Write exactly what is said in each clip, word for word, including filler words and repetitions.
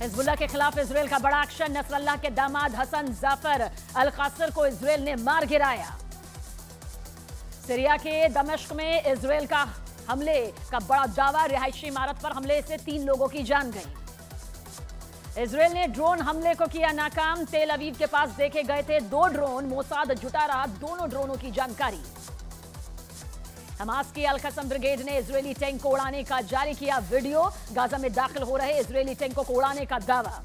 Hezbollah के खिलाफ Israel का बड़ा एक्शन। नसरल्लाह के दामाद हसन जाफर अल कासिर को इजराइल ने मार गिराया। सीरिया के दमिश्क में इजराइल का हमले का बड़ा दावा। रिहायशी इमारत पर हमले से तीन लोगों की जान गई। इजराइल ने ड्रोन हमले को किया नाकाम। तेल अवीव के पास देखे गए थे दो ड्रोन। मोसाद जुटा रहा दोनों ड्रोनों की जानकारी। हमास की अल कसम ब्रिगेड ने इजरायली टैंक को उड़ाने का जारी किया वीडियो। गाजा में दाखिल हो रहे इजरायली टैंकों को उड़ाने का दावा।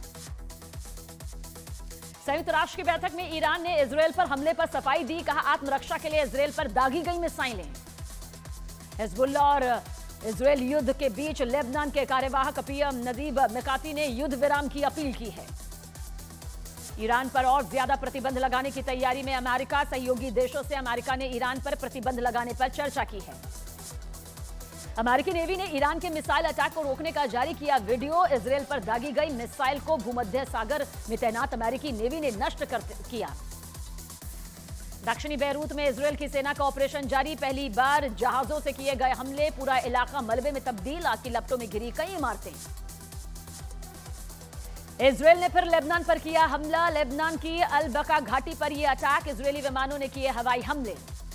संयुक्त राष्ट्र की बैठक में ईरान ने इजराइल पर हमले पर सफाई दी। कहा आत्मरक्षा के लिए इजराइल पर दागी गई मिसाइलें। हिजबुल्लाह और इजराइल युद्ध के बीच लेबनान के कार्यवाहक पीएम नजीब मिकाती ने युद्ध विराम की अपील की है। ईरान पर और ज्यादा प्रतिबंध लगाने की तैयारी में अमेरिका। सहयोगी देशों से अमेरिका ने ईरान पर प्रतिबंध लगाने पर चर्चा की है। अमेरिकी नेवी ने ईरान के मिसाइल अटैक को रोकने का जारी किया वीडियो। इजराइल पर दागी गई मिसाइल को भूमध्य सागर में तैनात अमेरिकी नेवी ने नष्ट कर किया। दक्षिणी बैरूत में इजराइल की सेना का ऑपरेशन जारी। पहली बार जहाजों से किए गए हमले। पूरा इलाका मलबे में तब्दील। आग की लपटों में घिरी कई इमारतें। इजराइल ने फिर लेबनान पर किया हमला। लेबनान की अल बका घाटी पर यह अटैक। इजरायली विमानों ने किए हवाई हमले।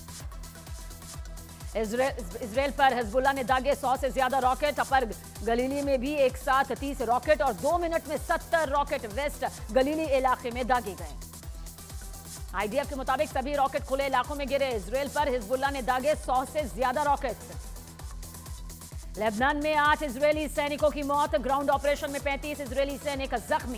इजराइल पर हिजबुल्लाह ने दागे सौ से ज्यादा रॉकेट। अपर गलीली में भी एक साथ तीस रॉकेट और दो मिनट में सत्तर रॉकेट वेस्ट गलीली इलाके में दागे गए। आईडीएफ के मुताबिक सभी रॉकेट खुले इलाकों में गिरे। इजराइल पर हिजबुल्लाह ने दागे सौ से ज्यादा रॉकेट। लेबनान में आठ इजरायली सैनिकों की मौत। ग्राउंड ऑपरेशन में पैंतीस इजरायली सैनिक जख्मी।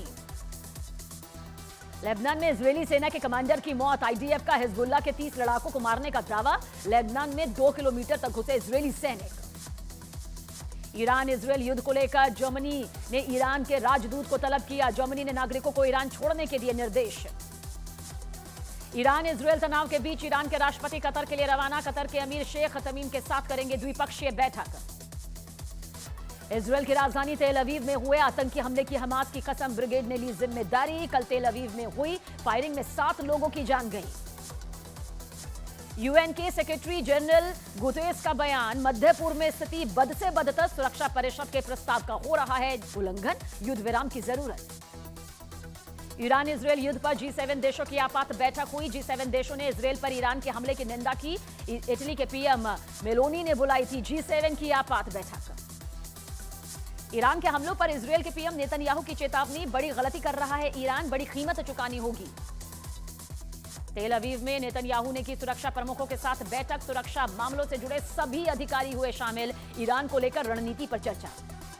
लेबनान में इजरायली सेना के कमांडर की मौत। आईडीएफ का हिजबुल्लाह के तीस लड़ाकों को मारने का दावा। लेबनान में दो किलोमीटर तक घुसे इजरायली सैनिक। ईरान इजरायल युद्ध को लेकर जर्मनी ने ईरान के राजदूत को तलब किया। जर्मनी ने नागरिकों को ईरान छोड़ने के दिए निर्देश। ईरान इजरायल तनाव के बीच ईरान के राष्ट्रपति कतर के लिए रवाना। कतर के अमीर शेख तमीम के साथ करेंगे द्विपक्षीय बैठक। इजरायल की राजधानी तेल अवीव में हुए आतंकी हमले की हमास की कसम ब्रिगेड ने ली जिम्मेदारी। कल तेल अवीव में हुई फायरिंग में सात लोगों की जान गई। यूएन के सेक्रेटरी जनरल गुतेरेस का बयान। मध्य पूर्व में स्थिति बद से बदतर। सुरक्षा परिषद के प्रस्ताव का हो रहा है उल्लंघन। युद्ध विराम की जरूरत। ईरान इजरायल युद्ध पर जी सेवन देशों की आपात बैठक हुई। जी सेवन देशों ने इजरायल पर ईरान के हमले की निंदा की। इटली के पीएम मेलोनी ने बुलाई थी जी सेवन की आपात बैठक। ईरान के हमलों पर इजरायल के पीएम नेतन्याहू की चेतावनी। बड़ी गलती कर रहा है ईरान। बड़ी कीमत चुकानी होगी। तेल अवीव में नेतन्याहू ने की सुरक्षा प्रमुखों के साथ बैठक। सुरक्षा मामलों से जुड़े सभी अधिकारी हुए शामिल। ईरान को लेकर रणनीति पर चर्चा।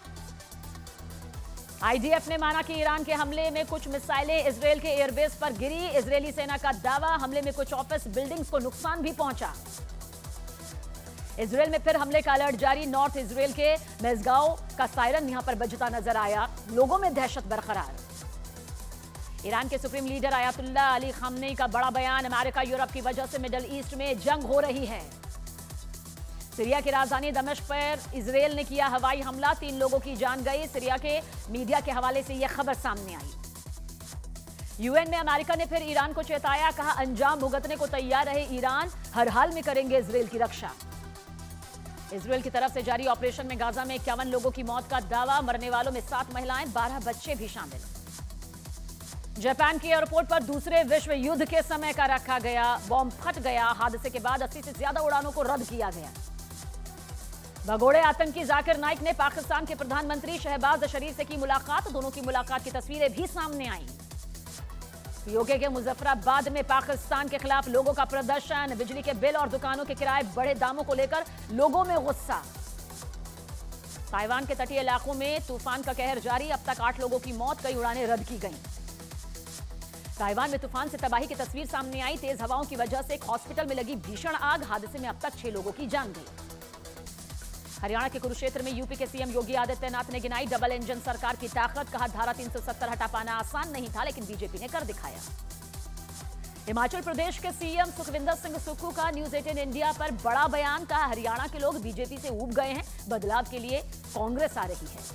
आईडीएफ ने माना कि ईरान के हमले में कुछ मिसाइलें इजरायल के एयरबेस पर गिरी। इजरायली सेना का दावा। हमले में कुछ ऑफिस बिल्डिंग्स को नुकसान भी पहुंचा। इजरायल में फिर हमले का अलर्ट जारी। नॉर्थ इजरायल के मेजगांव का सायरन यहां पर बजता नजर आया। लोगों में दहशत बरकरार। ईरान के supreme leader Ayatollah Ali Khamenei का बड़ा बयान। अमेरिका यूरोप की वजह से मिडल ईस्ट में जंग हो रही है। सीरिया की राजधानी दमिश्क पर इजरायल ने किया हवाई हमला। तीन लोगों की जान गई। सीरिया के मीडिया के हवाले से यह खबर सामने आई। यूएन में अमेरिका ने फिर ईरान को चेताया। कहा अंजाम भुगतने को तैयार रहे ईरान। हर हाल में करेंगे इजरायल की रक्षा। इजरायल की तरफ से जारी ऑपरेशन में गाजा में इक्यावन लोगों की मौत का दावा। मरने वालों में सात महिलाएं, बारह बच्चे भी शामिल। जापान के एयरपोर्ट पर दूसरे विश्व युद्ध के समय का रखा गया बॉम्ब फट गया। हादसे के बाद अस्सी से ज्यादा उड़ानों को रद्द किया गया। भगोड़े आतंकी जाकिर नाइक ने पाकिस्तान के प्रधानमंत्री शहबाज शरीफ से की मुलाकात। दोनों की मुलाकात की तस्वीरें भी सामने आई। पीओके के मुजफ्फराबाद में पाकिस्तान के खिलाफ लोगों का प्रदर्शन। बिजली के बिल और दुकानों के किराए बढ़े दामों को लेकर लोगों में गुस्सा। ताइवान के तटीय इलाकों में तूफान का कहर जारी। अब तक आठ लोगों की मौत, कई उड़ानें रद्द की गईं। ताइवान में तूफान से तबाही की तस्वीर सामने आई। तेज हवाओं की वजह से एक हॉस्पिटल में लगी भीषण आग। हादसे में अब तक छह लोगों की जान गई। हरियाणा के कुरुक्षेत्र में यूपी के सीएम योगी आदित्यनाथ ने गिनाई डबल इंजन सरकार की ताकत। कहा धारा तीन सौ सत्तर हटा पाना आसान नहीं था, लेकिन बीजेपी ने कर दिखाया। हिमाचल प्रदेश के सीएम सुखविंदर सिंह सुक्खू का न्यूज एटीन इंडिया पर बड़ा बयान। कहा हरियाणा के लोग बीजेपी से ऊब गए हैं। बदलाव के लिए कांग्रेस आ रही है।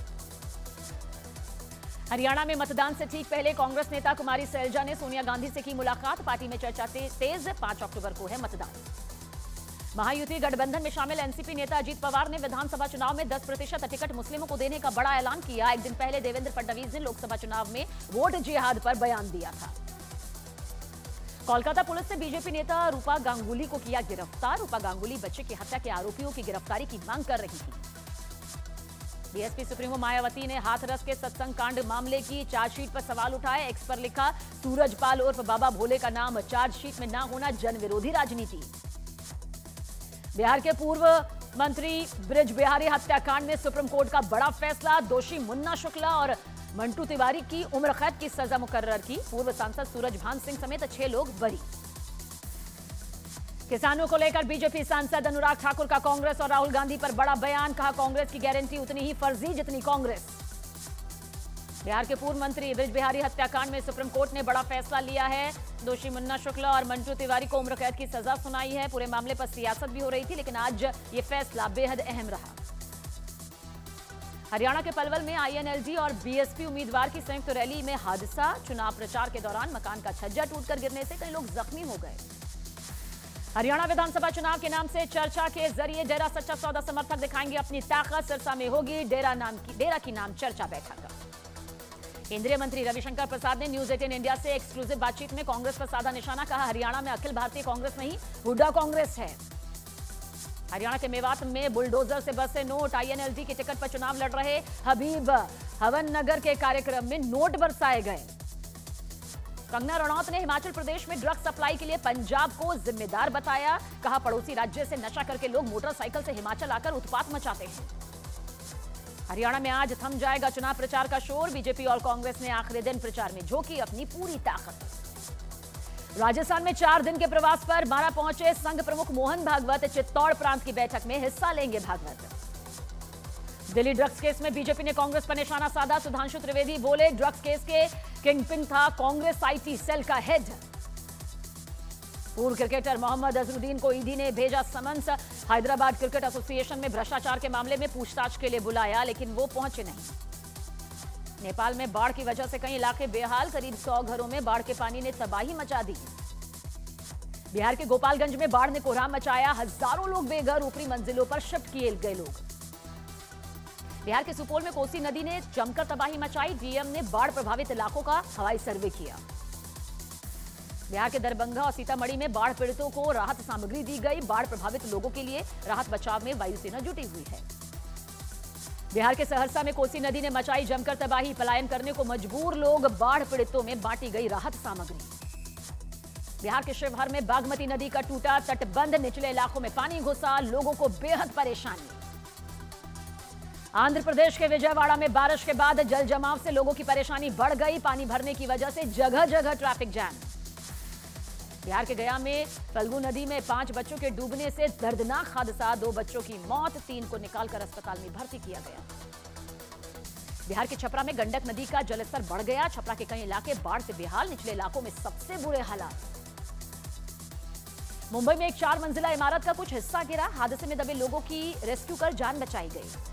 हरियाणा में मतदान से ठीक पहले कांग्रेस नेता कुमारी सैलजा ने सोनिया गांधी से की मुलाकात। पार्टी में चर्चा तेज। पांच अक्टूबर को है मतदान। महायुति गठबंधन में शामिल एनसीपी नेता अजीत पवार ने विधानसभा चुनाव में दस प्रतिशत टिकट मुस्लिमों को देने का बड़ा ऐलान किया। एक दिन पहले देवेंद्र फडणवीस ने लोकसभा चुनाव में वोट जिहाद पर बयान दिया था। कोलकाता पुलिस ने बीजेपी नेता रूपा गांगुली को किया गिरफ्तार। रूपा गांगुली बच्चे की हत्या के आरोपियों की गिरफ्तारी की मांग कर रही थी। बीएसपी सुप्रीमो मायावती ने हाथरस के सत्संग कांड मामले की चार्जशीट पर सवाल उठाए। एक्स पर लिखा, सूरजपाल उर्फ बाबा भोले का नाम चार्जशीट में न होना जन विरोधी राजनीति। बिहार के पूर्व मंत्री ब्रिज बिहारी हत्याकांड में सुप्रीम कोर्ट का बड़ा फैसला। दोषी मुन्ना शुक्ला और मंटू तिवारी की उम्र कैद की सजा मुकर्रर की। पूर्व सांसद सूरजभान सिंह समेत छह लोग बरी। किसानों को लेकर बीजेपी सांसद अनुराग ठाकुर का कांग्रेस और राहुल गांधी पर बड़ा बयान। कहा, कांग्रेस की गारंटी उतनी ही फर्जी जितनी कांग्रेस। बिहार के पूर्व मंत्री ब्रिज बिहारी हत्याकांड में सुप्रीम कोर्ट ने बड़ा फैसला लिया है। दोषी मुन्ना शुक्ला और मंटू तिवारी को उम्र कैद की सजा सुनाई है। पूरे मामले पर सियासत भी हो रही थी, लेकिन आज ये फैसला बेहद अहम रहा। हरियाणा के पलवल में आईएनएलडी और बीएसपी उम्मीदवार की संयुक्त रैली में हादसा। चुनाव प्रचार के दौरान मकान का छज्जा टूटकर गिरने से कई लोग जख्मी हो गए। हरियाणा विधानसभा चुनाव के नाम से चर्चा के जरिए डेरा सच्चा सौदा समर्थक दिखाएंगे अपनी ताकत। सिरसा में होगी डेरा नाम की डेरा की नाम चर्चा बैठक। केंद्रीय मंत्री रविशंकर प्रसाद ने न्यूज एटीन इंडिया से एक्सक्लूसिव बातचीत में कांग्रेस पर साधा निशाना। कहा, हरियाणा में अखिल भारतीय कांग्रेस नहीं, हुड्डा कांग्रेस है। हरियाणा के मेवात में बुलडोजर से बसे नोट। आईएनएलडी के टिकट पर चुनाव लड़ रहे हबीब हवन नगर के कार्यक्रम में नोट बरसाए गए। कंगना रनौत ने हिमाचल प्रदेश में ड्रग्स सप्लाई के लिए पंजाब को जिम्मेदार बताया। कहा, पड़ोसी राज्य से नशा करके लोग मोटरसाइकिल से हिमाचल आकर उत्पात मचाते हैं। हरियाणा में आज थम जाएगा चुनाव प्रचार का शोर। बीजेपी और कांग्रेस ने आखिरी दिन प्रचार में झोंकी अपनी पूरी ताकत। राजस्थान में चार दिन के प्रवास पर बारां पहुंचे संघ प्रमुख मोहन भागवत। चित्तौड़ प्रांत की बैठक में हिस्सा लेंगे भागवत। दिल्ली ड्रग्स केस में बीजेपी ने कांग्रेस पर निशाना साधा। सुधांशु त्रिवेदी बोले, ड्रग्स केस के किंगपिन था कांग्रेस आईटी सेल का हेड। पूर्व क्रिकेटर मोहम्मद अजहरुद्दीन को ईडी ने भेजा समन्स। हैदराबाद क्रिकेट एसोसिएशन में भ्रष्टाचार के मामले में पूछताछ के लिए बुलाया, लेकिन वो पहुंचे नहीं। नेपाल में बाढ़ की वजह से कई इलाके बेहाल। करीब सौ घरों में बाढ़ के पानी ने तबाही मचा दी। बिहार के गोपालगंज में बाढ़ ने कोहराम मचाया। हजारों लोग बेघर, ऊपरी मंजिलों पर शिफ्ट किए गए लोग। बिहार के सुपौल में कोसी नदी ने जमकर तबाही मचाई। डीएम ने बाढ़ प्रभावित इलाकों का हवाई सर्वे किया। बिहार के दरभंगा और सीतामढ़ी में बाढ़ पीड़ितों को राहत सामग्री दी गई। बाढ़ प्रभावित लोगों के लिए राहत बचाव में वायुसेना जुटी हुई है। बिहार के सहरसा में कोसी नदी ने मचाई जमकर तबाही। पलायन करने को मजबूर लोग। बाढ़ पीड़ितों में बांटी गई राहत सामग्री। बिहार के शिवहर में बागमती नदी का टूटा तटबंध। निचले इलाकों में पानी घुसा, लोगों को बेहद परेशानी। आंध्र प्रदेश के विजयवाड़ा में बारिश के बाद जल जमाव से लोगों की परेशानी बढ़ गई। पानी भरने की वजह से जगह जगह ट्रैफिक जैम। बिहार के गया में फल्गु नदी में पांच बच्चों के डूबने से दर्दनाक हादसा। दो बच्चों की मौत, तीन को निकालकर अस्पताल में भर्ती किया गया। बिहार के छपरा में गंडक नदी का जलस्तर बढ़ गया। छपरा के कई इलाके बाढ़ से बेहाल। निचले इलाकों में सबसे बुरे हालात। मुंबई में एक चार मंजिला इमारत का कुछ हिस्सा गिरा। हादसे में दबे लोगों की रेस्क्यू कर जान बचाई गई।